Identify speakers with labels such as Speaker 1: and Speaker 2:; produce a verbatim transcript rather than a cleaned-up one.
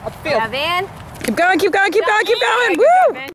Speaker 1: Up the field.
Speaker 2: Yeah, Van.
Speaker 3: Keep going, keep going, keep going, keep going.
Speaker 2: Woo!
Speaker 3: Woo!